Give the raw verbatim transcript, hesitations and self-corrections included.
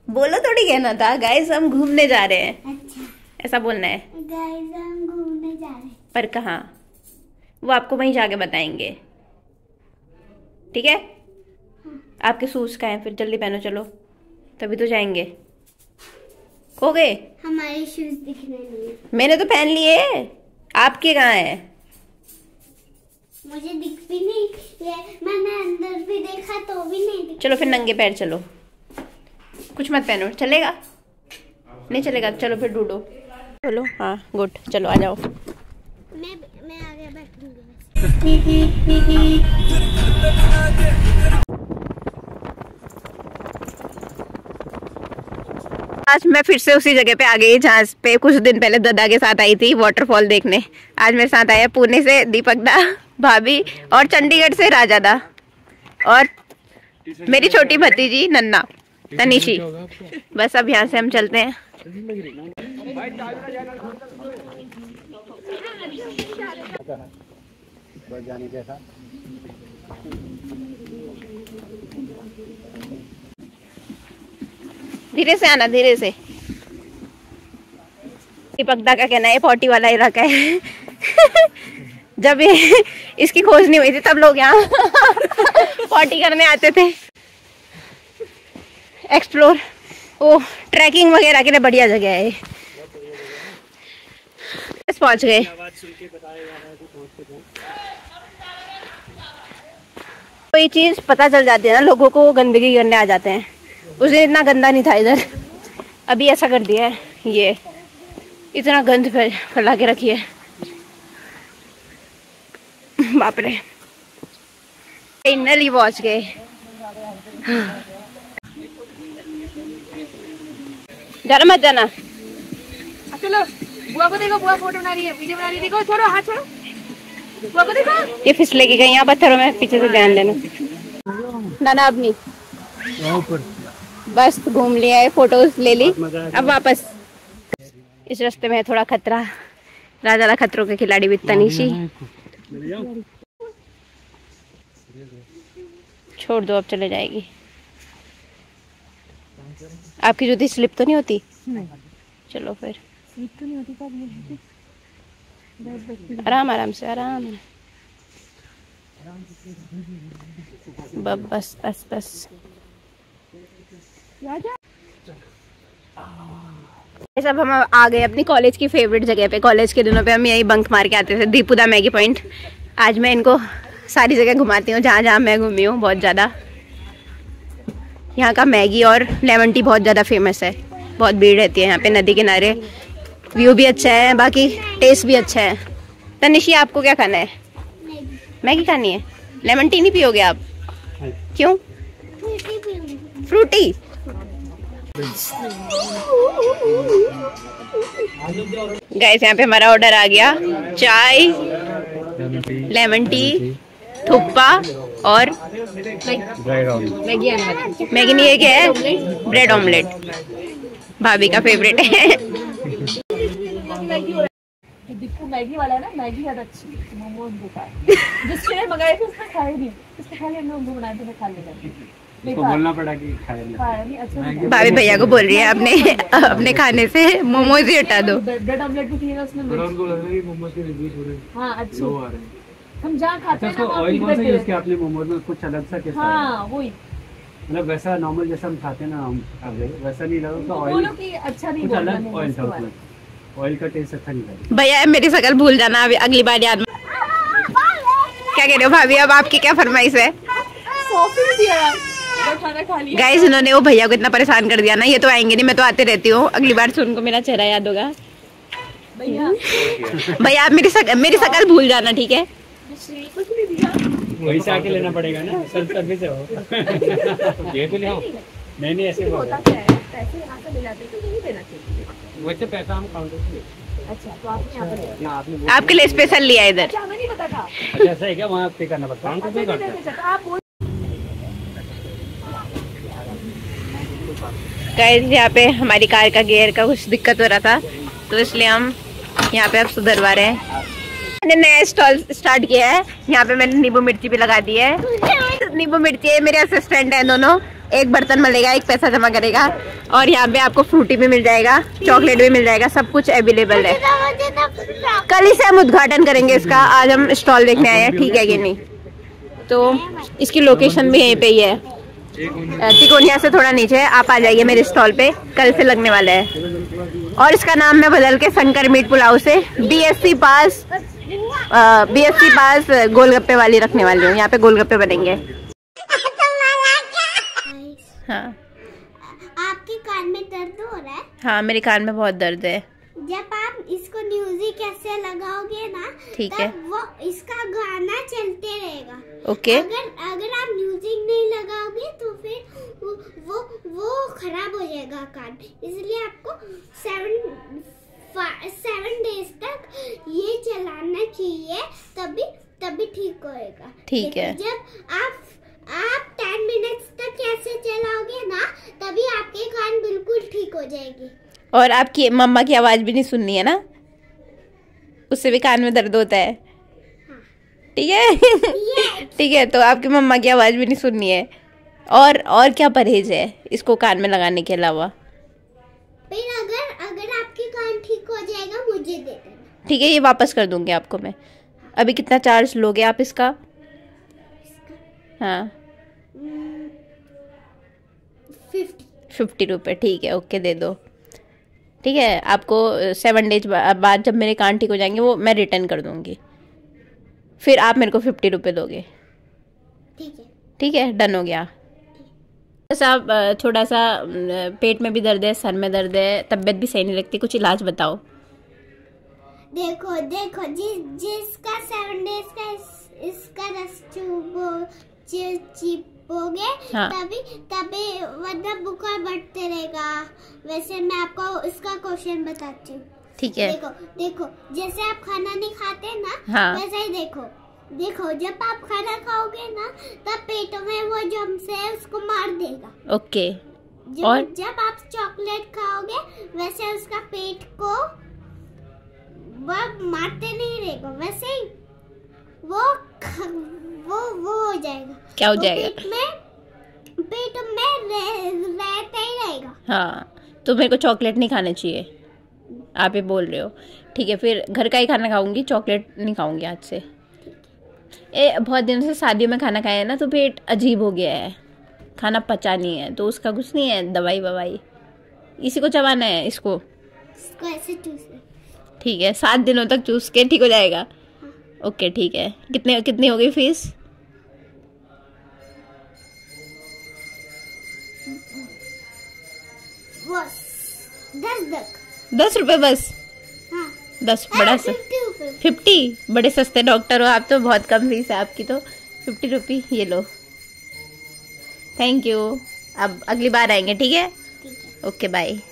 बोलो थोड़ी कहना था गाइस हम घूमने जा रहे हैं। अच्छा ऐसा बोलना है। गाइस हम घूमने जा रहे हैं। पर कहाँ, वो आपको वहीं जाके बताएंगे, ठीक है? हाँ। आपके शूज का है, फिर जल्दी पहनो, चलो तभी तो जाएंगे। खो गए? हमारे शूज दिखने नहीं। मैंने तो पहन लिए, आपके कहाँ है? मुझे दिख भी नहीं, ये मैंने अंदर भी देखा तो भी नहीं दिखा। चलो फिर नंगे पैर चलो, कुछ मत पहनो। चलेगा? नहीं चलेगा, चलो फिर ढूंढो। चलो हाँ गुड, चलो आ जाओ। मैं मैं आगे बैठूंगी। आज मैं फिर से उसी जगह पे आ गई जहाँ पे कुछ दिन पहले दादा के साथ आई थी वाटरफॉल देखने। आज मेरे साथ आया पुणे से दीपक दा, भाभी, और चंडीगढ़ से राजा दा, और मेरी छोटी भतीजी नन्ना तनिशी। बस अब यहाँ से हम चलते हैं। धीरे से आना, धीरे से। दीपक दा का कहना है फोर्टी वाला इलाका है। जब ये इसकी खोज नहीं हुई थी तब लोग यहाँ फोर्टी करने आते थे। एक्सप्लोर, ओ ट्रैकिंग वगैरह के लिए बढ़िया जगह है। बस पहुंच गए। कोई चीज पता चल जाती है ना लोगों को, वो गंदगी करने आ जाते हैं। उस दिन इतना गंदा नहीं था इधर, अभी ऐसा कर दिया है। ये इतना गंद फैला के रखी है, बाप रे। फाइनली पहुंच गए। जरा मत जाना। चलो बुआ को देखो, बुआ फोटो बना रही है, वीडियो बना रही है। देखो छोड़ो, हाथ छोड़ो, बुआ को देखो। ये फिसले की गई यहाँ पत्थरों में, पीछे से ध्यान देना। नाना अपनी बस घूम लिया है, फोटोज ले ली, अब वापस। इस रास्ते में है थोड़ा खतरा, राजा खतरों के खिलाड़ी भी तनिशी। छोड़ दो, अब चले जाएगी। आपकी जूती स्लिप तो नहीं होती? नहीं। चलो फिर स्लिप तो नहीं होती, आराम आराम से, आराम। बस बस बस। सब हम आ गए अपनी कॉलेज की फेवरेट जगह पे। कॉलेज के दिनों पे हम यही बंक मार के आते थे, दीपुदा मैगी पॉइंट। आज मैं इनको सारी जगह घुमाती हूँ जहाँ जहाँ मैं घूमी हूँ बहुत ज़्यादा। यहाँ का मैगी और लेमन टी बहुत ज़्यादा फेमस है, बहुत भीड़ रहती है यहाँ पे नदी किनारे। व्यू भी अच्छा है, बाकी टेस्ट भी अच्छा है। तनिशी आपको क्या खाना है? मैगी खानी है? लेमन टी नहीं पियोगे आप? क्यों? फ्रूटी। गाइस यहाँ पे हमारा ऑर्डर आ गया, चाय, लेमन टी, थुप्पा और मैगी। मैगी नहीं है, क्या है? ब्रेड ऑमलेट, भाभी का फेवरेट है। मैगी वाला है ना, मैगी ज्यादा अच्छी, मोमोज बेकार। जिसने मंगाए थे उसने खाए नहीं, इसके खाली हम लोग बनाए थे, खा लेते। इसको बोलना पड़ा कि खाए नहीं। अच्छा, भाभी भैया को बोल रही है अपने अपने खाने से मोमोज ही हटा दो। ब्रेड ऑमलेट भी किया उसने। उनको लग रहा है मोमोज के रिव्यूज हो रहे हैं। हां अच्छे आ रहे हैं। हम जहाँ खाते हैं ना, ऑयल कौन सा यूज किया आपने मोमोज में? कुछ अलग सा कैसा? हाँ वही, मतलब वैसा नॉर्मल जैसा हम खाते हैं ना, हम वैसा नहीं लगा। तो ऑयल की अच्छा नहीं, कुछ अलग ऑयल था उसमें, ऑयल का टेस्ट अच्छा नहीं लगा। भैया मेरी शकल भूल जाना अभी, अगली बार याद। क्या कह रहे हो भाभी, अब आपकी क्या फरमाइश है? गाइस इन्होंने वो भैया को इतना परेशान कर दिया ना, ये तो आएंगे नहीं, मैं तो आते रहती हूँ। अगली बार से उनको मेरा चेहरा याद होगा। भैया भैया आप मेरी शकल मेरी शकल भूल जाना, ठीक है? वही से आके लेना पड़ेगा ना, सेल्फ सर्विस है वो। ये तो ले आओ। नहीं नहीं ऐसे होता है, पैसे यहाँ से ले जाते तो नहीं देना चाहिए। वैसे पैसा हम काउंटर से लेते। अच्छा तो आपने यहाँ पर ना, आपने आपके लिए स्पेशल लिया इधर। अच्छा हमें नहीं पता था। अच्छा ऐसा है क्या? वहाँ पे करना पड़ता है, पे करते हैं आप। गाइस यहाँ पे हमारी कार का गियर का कुछ दिक्कत हो रहा था, तो इसलिए हम यहाँ पे अब सुधरवा रहे हैं। मैंने नया स्टॉल स्टार्ट किया है। यहाँ पे मैंने नींबू मिर्ची भी लगा दी है। नींबू मिर्ची मेरे असिस्टेंट है दोनों, एक बर्तन मिलेगा, एक पैसा जमा करेगा और यहाँ पे आपको फ्रूटी भी मिल जाएगा, चॉकलेट भी मिल जाएगा, सब कुछ अवेलेबल है। कल ही से हम उद्घाटन करेंगे इसका, आज हम स्टॉल देखने आए हैं, ठीक है कि नहीं। तो इसकी लोकेशन भी यहीं पे ही है, तिकोनिया से थोड़ा नीचे है। आप आ जाइए मेरे स्टॉल पे, कल से लगने वाला है। और इसका नाम मैं बदल के शंकर मीट पुलाव से बीएससी पास बीएससी पास गोलगप्पे वाली रखने वाली हूँ। यहाँ पे गोलगप्पे बनेंगे। हाँ, आपके कान में दर्द हो रहा है? हाँ मेरे कान में बहुत दर्द है। जब आप इसको म्यूजिक ऐसे लगाओगे ना, ठीक तब है, वो इसका गाना चलते रहेगा। ओके। अगर अगर आप म्यूजिक नहीं लगाओगे तो फिर वो वो, वो खराब हो जाएगा कान, इसलिए आपको सेवन सेवन डेज तक ये चलाना चाहिए, तभी तभी ठीक होएगा। ठीक है। जब आप आप टेन मिनट्स तक ऐसे चलाओगे ना, तभी आपके कान बिल्कुल ठीक हो जाएंगे। और आपकी मम्मा की आवाज भी नहीं सुननी है ना, उससे भी कान में दर्द होता है, ठीक है। ठीक है, तो आपकी मम्मा की आवाज भी नहीं सुननी है। और और क्या परहेज है इसको कान में लगाने के अलावा? फिर अगर अगर आपके कान ठीक हो जाएगा मुझे दे देना, ठीक है, ये वापस कर दूंगी आपको मैं। अभी कितना चार्ज लोगे आप इसका? हाँ, फिफ्टी फिफ्टी रुपये, ठीक है, ओके दे दो। ठीक है, आपको सेवन डेज बाद जब मेरे कान ठीक हो जाएंगे वो मैं रिटर्न कर दूंगी, फिर आप मेरे को फिफ्टी रुपये दोगे, ठीक है। ठीक है, डन हो गया। साहब थोड़ा सा पेट में भी दर्द है, सर में दर्द है, तबीयत भी सही नहीं लगती, कुछ इलाज बताओ। देखो देखो जिस जिसका सेवन डेज का इस, इसका रस चुबो चिपोगे, हाँ। तभी तभी मतलब बुखार बढ़ते रहेगा। वैसे मैं आपको इसका क्वेश्चन बताती हूँ, ठीक है। देखो देखो जैसे आप खाना नहीं खाते ना, हाँ। वैसे ही देखो देखो जब आप खाना खाओगे ना, तब पेट में वो जम्स है उसको मार देगा, ओके। जब, और जब आप चॉकलेट खाओगे वैसे उसका पेट को वो मारते नहीं रहेगा, वैसे ही वो वो वो हो जाएगा। क्या हो वो जाएगा? पेट में पेट में रह, रहता ही रहेगा। हाँ, तो मेरे को चॉकलेट नहीं खाना चाहिए, आप ये बोल रहे हो, ठीक है। फिर घर का ही खाना खाऊंगी, चॉकलेट नहीं खाऊंगी आज से। ए बहुत दिनों से शादियों में खाना खाया है ना, तो पेट अजीब हो गया है, खाना पचा नहीं है, तो उसका कुछ नहीं है, दवाई ववाई इसी को चबाना है, इसको इसको ऐसे चूसना, ठीक है, सात दिनों तक चूस के ठीक हो जाएगा। ओके ठीक है। कितने कितनी हो गई फीस? बस दस तक दस रुपए बस? हाँ। दस बड़ा सा फिफ्टी, बड़े सस्ते डॉक्टर हो आप तो, बहुत कम फीस है आपकी तो, फिफ्टी रुपी ये लो, थैंक यू। अब अगली बार आएंगे, ठीक है? ठीक है। Okay bye.